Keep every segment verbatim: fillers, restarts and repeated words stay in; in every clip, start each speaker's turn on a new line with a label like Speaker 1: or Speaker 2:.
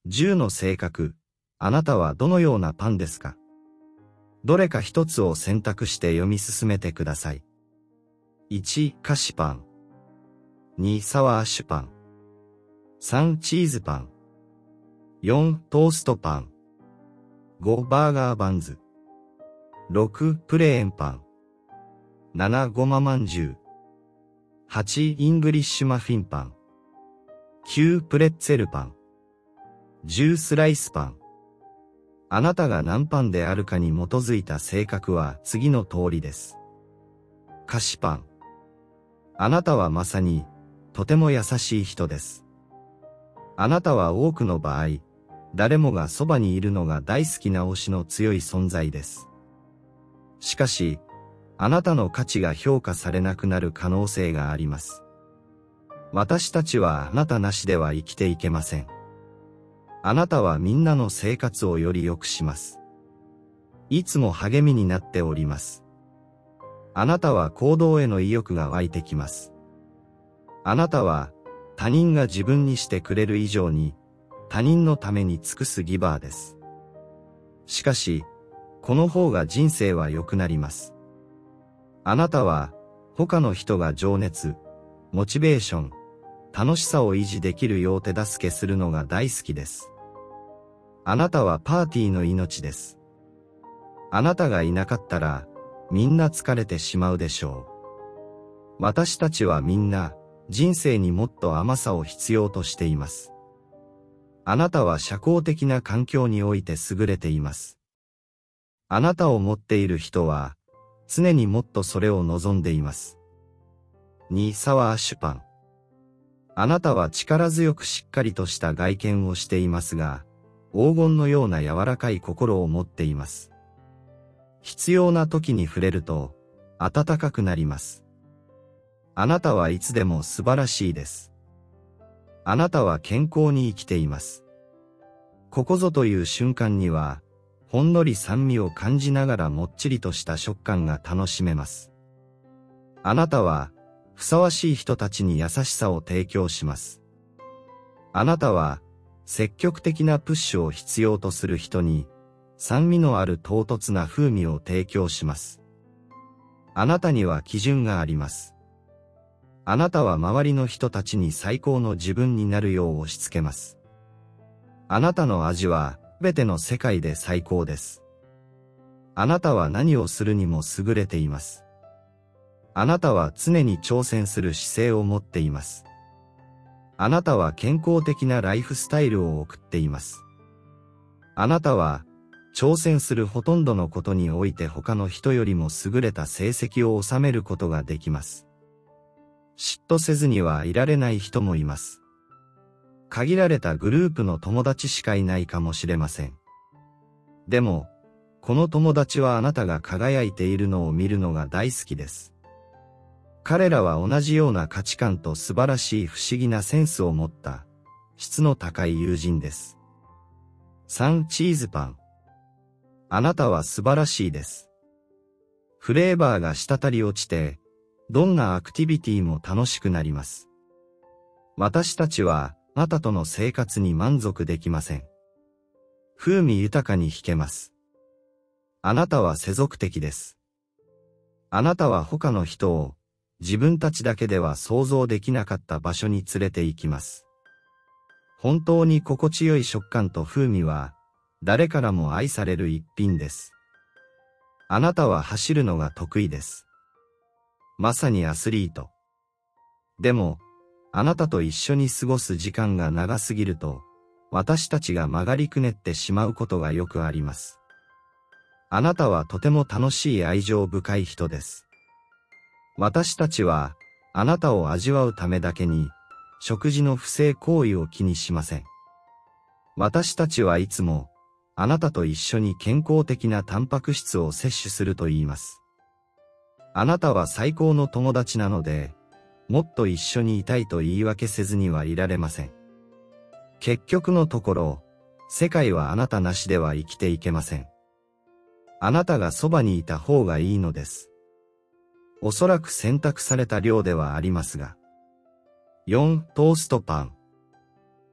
Speaker 1: じゅうの性格、あなたはどのようなパンですか？どれか一つを選択して読み進めてください。いち、菓子パン。に、サワーシュパン。さん、チーズパン。よん、トーストパン。ご、バーガーバンズ。ろく、プレーンパン。なな、ごままんじゅう。はち、イングリッシュマフィンパン。きゅう、プレッツェルパン。じゅう、スライスパン。あなたが何パンであるかに基づいた性格は次の通りです。菓子パン。あなたはまさに、とても優しい人です。あなたは多くの場合、誰もがそばにいるのが大好きな推しの強い存在です。しかし、あなたの価値が評価されなくなる可能性があります。私たちはあなたなしでは生きていけません。あなたはみんなの生活をより良くします。いつも励みになっております。あなたは行動への意欲が湧いてきます。あなたは他人が自分にしてくれる以上に他人のために尽くすギバーです。しかし、この方が人生は良くなります。あなたは他の人が情熱、モチベーション、楽しさを維持できるよう手助けするのが大好きです。あなたはパーティーの命です。あなたがいなかったら、みんな疲れてしまうでしょう。私たちはみんな、人生にもっと甘さを必要としています。あなたは社交的な環境において優れています。あなたを持っている人は、常にもっとそれを望んでいます。に、サワーシュパン。あなたは力強くしっかりとした外見をしていますが、黄金のような柔らかい心を持っています。必要な時に触れると、温かくなります。あなたはいつでも素晴らしいです。あなたは健康に生きています。ここぞという瞬間には、ほんのり酸味を感じながらもっちりとした食感が楽しめます。あなたは、ふさわしい人たちに優しさを提供します。あなたは、積極的なプッシュを必要とする人に、酸味のある唐突な風味を提供します。あなたには基準があります。あなたは周りの人たちに最高の自分になるよう押し付けます。あなたの味は、すべての世界で最高です。あなたは何をするにも優れています。あなたは常に挑戦する姿勢を持っています。あなたは健康的なライフスタイルを送っています。あなたは、挑戦するほとんどのことにおいて他の人よりも優れた成績を収めることができます。嫉妬せずにはいられない人もいます。限られたグループの友達しかいないかもしれません。でも、この友達はあなたが輝いているのを見るのが大好きです。彼らは同じような価値観と素晴らしい不思議なセンスを持った質の高い友人です。さん、チーズパン。あなたは素晴らしいです。フレーバーが滴り落ちて、どんなアクティビティも楽しくなります。私たちはあなたとの生活に満足できません。風味豊かに弾けます。あなたは世俗的です。あなたは他の人を自分たちだけでは想像できなかった場所に連れて行きます。本当に心地よい食感と風味は誰からも愛される一品です。あなたは走るのが得意です。まさにアスリート。でも、あなたと一緒に過ごす時間が長すぎると、私たちが曲がりくねってしまうことがよくあります。あなたはとても楽しい愛情深い人です。私たちは、あなたを味わうためだけに、食事の不正行為を気にしません。私たちはいつも、あなたと一緒に健康的なタンパク質を摂取すると言います。あなたは最高の友達なので、もっと一緒にいたいと言い訳せずにはいられません。結局のところ、世界はあなたなしでは生きていけません。あなたがそばにいた方がいいのです。おそらく選択された量ではありますが。よん、トーストパン。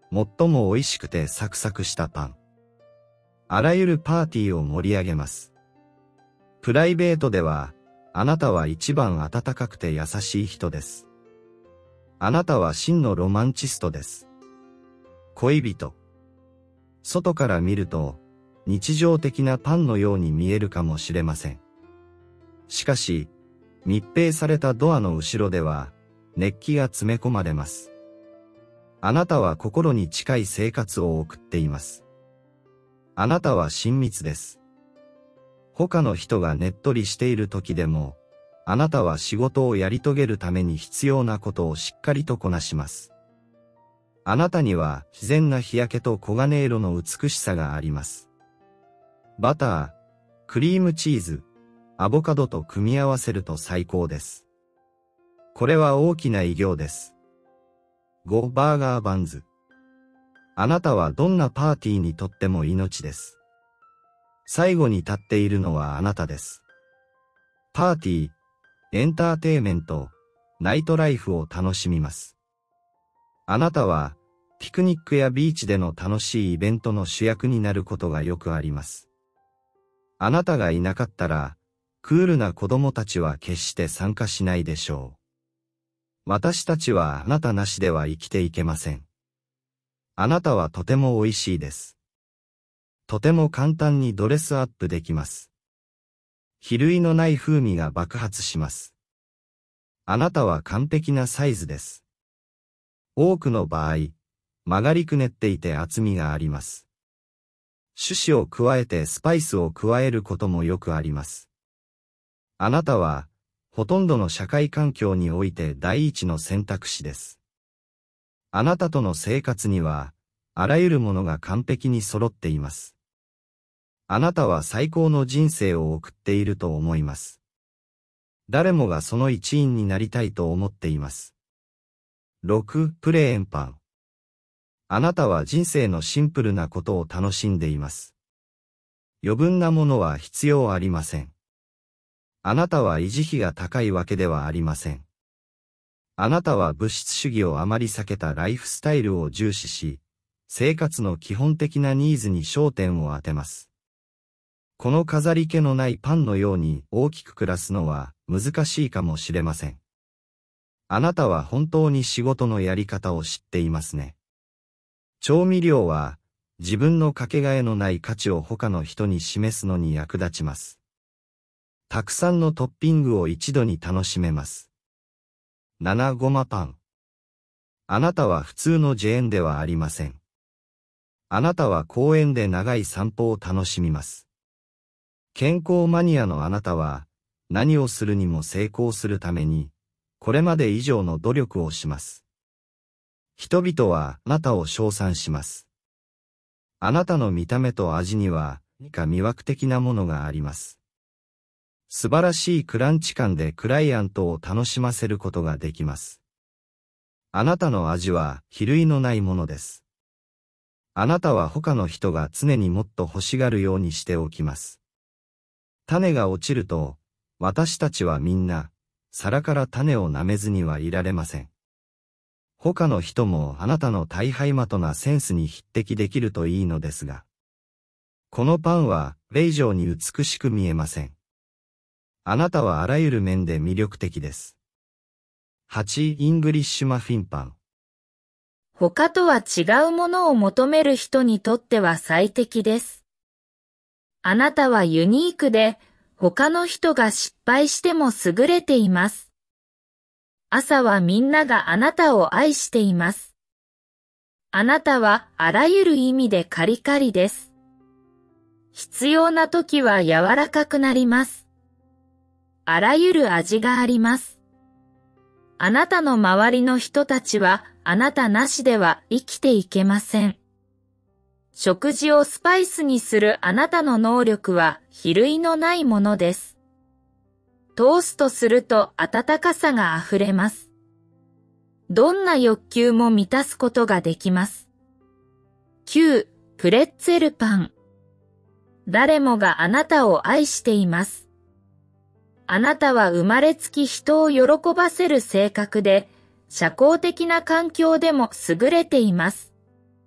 Speaker 1: 最も美味しくてサクサクしたパン。あらゆるパーティーを盛り上げます。プライベートでは、あなたは一番温かくて優しい人です。あなたは真のロマンチストです。恋人。外から見ると、日常的なパンのように見えるかもしれません。しかし、密閉されたドアの後ろでは、熱気が詰め込まれます。あなたは心に近い生活を送っています。あなたは親密です。他の人がねっとりしている時でも、あなたは仕事をやり遂げるために必要なことをしっかりとこなします。あなたには自然な日焼けと黄金色の美しさがあります。バター、クリームチーズ、アボカドと組み合わせると最高です。これは大きな偉業です。ごバーガーバンズ。あなたはどんなパーティーにとっても命です。最後に立っているのはあなたです。パーティー、エンターテイメント、ナイトライフを楽しみます。あなたは、ピクニックやビーチでの楽しいイベントの主役になることがよくあります。あなたがいなかったら、クールな子供たちは決して参加しないでしょう。私たちはあなたなしでは生きていけません。あなたはとても美味しいです。とても簡単にドレスアップできます。比類のない風味が爆発します。あなたは完璧なサイズです。多くの場合、曲がりくねっていて厚みがあります。種子を加えてスパイスを加えることもよくあります。あなたは、ほとんどの社会環境において第一の選択肢です。あなたとの生活には、あらゆるものが完璧に揃っています。あなたは最高の人生を送っていると思います。誰もがその一員になりたいと思っています。ろくプレーンパン。あなたは人生のシンプルなことを楽しんでいます。余分なものは必要ありません。あなたは維持費が高いわけではありません。あなたは物質主義をあまり避けたライフスタイルを重視し、生活の基本的なニーズに焦点を当てます。この飾り気のないパンのように大きく暮らすのは難しいかもしれません。あなたは本当に仕事のやり方を知っていますね。調味料は自分のかけがえのない価値を他の人に示すのに役立ちます。たくさんのトッピングを一度に楽しめます。ななごまパン。あなたは普通のジェーンではありません。あなたは公園で長い散歩を楽しみます。健康マニアのあなたは何をするにも成功するためにこれまで以上の努力をします。人々はあなたを称賛します。あなたの見た目と味には何か魅惑的なものがあります。素晴らしいクランチ感でクライアントを楽しませることができます。あなたの味は比類のないものです。あなたは他の人が常にもっと欲しがるようにしておきます。種が落ちると、私たちはみんな、皿から種を舐めずにはいられません。他の人もあなたの大敗的なセンスに匹敵できるといいのですが。このパンは、これ以上に美しく見えません。あなたはあらゆる面で魅力的です。はちイングリッシュマフィンパン。
Speaker 2: 他とは違うものを求める人にとっては最適です。あなたはユニークで、他の人が失敗しても優れています。朝はみんながあなたを愛しています。あなたはあらゆる意味でカリカリです。必要な時は柔らかくなります。あらゆる味があります。あなたの周りの人たちはあなたなしでは生きていけません。食事をスパイスにするあなたの能力は比類のないものです。トーストすると温かさがあふれます。どんな欲求も満たすことができます。きゅうプレッツェルパン。誰もがあなたを愛しています。あなたは生まれつき人を喜ばせる性格で、社交的な環境でも優れています。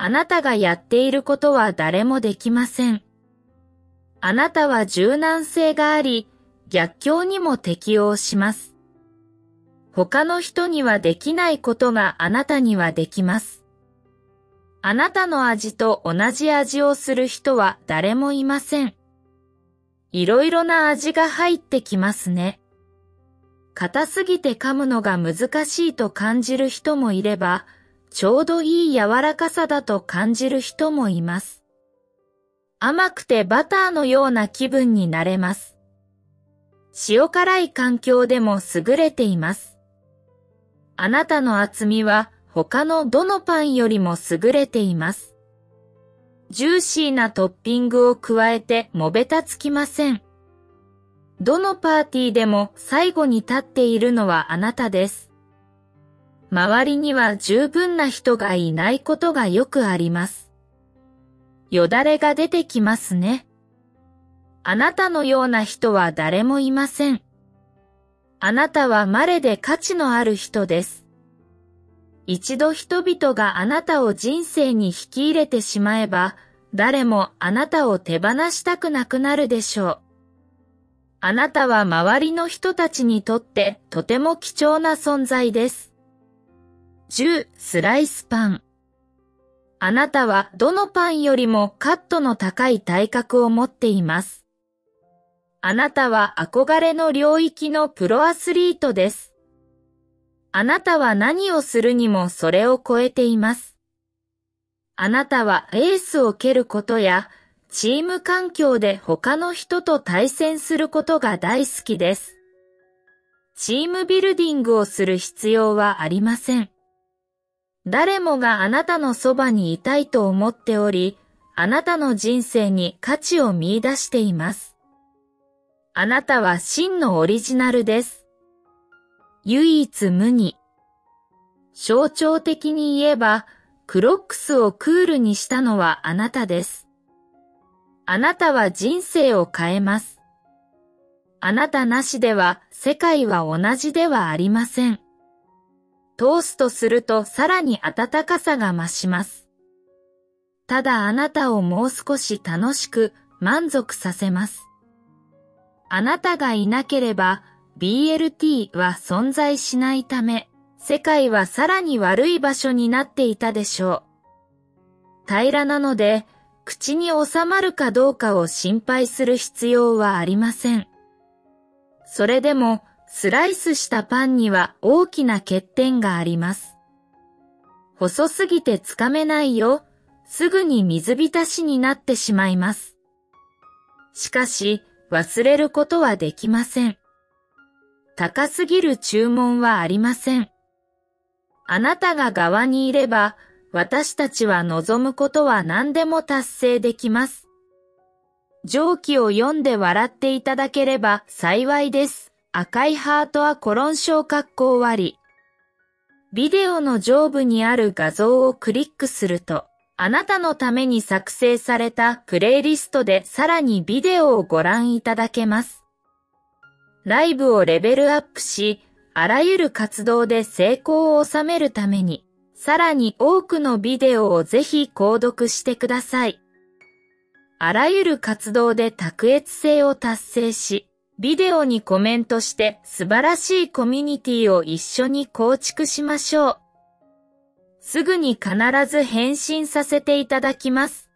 Speaker 2: あなたがやっていることは誰もできません。あなたは柔軟性があり、逆境にも適応します。他の人にはできないことがあなたにはできます。あなたの味と同じ味をする人は誰もいません。いろいろな味が入ってきますね。硬すぎて噛むのが難しいと感じる人もいれば、ちょうどいい柔らかさだと感じる人もいます。甘くてバターのような気分になれます。塩辛い環境でも優れています。あなたの厚みは他のどのパンよりも優れています。ジューシーなトッピングを加えてもべたつきません。どのパーティーでも最後に立っているのはあなたです。周りには十分な人がいないことがよくあります。よだれが出てきますね。あなたのような人は誰もいません。あなたは稀で価値のある人です。一度人々があなたを人生に引き入れてしまえば、誰もあなたを手放したくなくなるでしょう。あなたは周りの人たちにとってとても貴重な存在です。じゅうスライスパン。あなたはどのパンよりもカットの高い体格を持っています。あなたは憧れの領域のプロアスリートです。あなたは何をするにもそれを超えています。あなたはレースを蹴ることや、チーム環境で他の人と対戦することが大好きです。チームビルディングをする必要はありません。誰もがあなたのそばにいたいと思っており、あなたの人生に価値を見出しています。あなたは真のオリジナルです。唯一無二。象徴的に言えば、クロックスをクールにしたのはあなたです。あなたは人生を変えます。あなたなしでは世界は同じではありません。トーストするとさらに温かさが増します。ただあなたをもう少し楽しく満足させます。あなたがいなければ、ビーエルティー は存在しないため、世界はさらに悪い場所になっていたでしょう。平らなので、口に収まるかどうかを心配する必要はありません。それでも、スライスしたパンには大きな欠点があります。細すぎてつかめないよ、すぐに水浸しになってしまいます。しかし、忘れることはできません。高すぎる注文はありません。あなたが側にいれば、私たちは望むことは何でも達成できます。上記を読んで笑っていただければ幸いです。赤いハートはコロン小括弧終わり。ビデオの上部にある画像をクリックすると、あなたのために作成されたプレイリストでさらにビデオをご覧いただけます。ライブをレベルアップし、あらゆる活動で成功を収めるために、さらに多くのビデオをぜひ購読してください。あらゆる活動で卓越性を達成し、ビデオにコメントして素晴らしいコミュニティを一緒に構築しましょう。すぐに必ず返信させていただきます。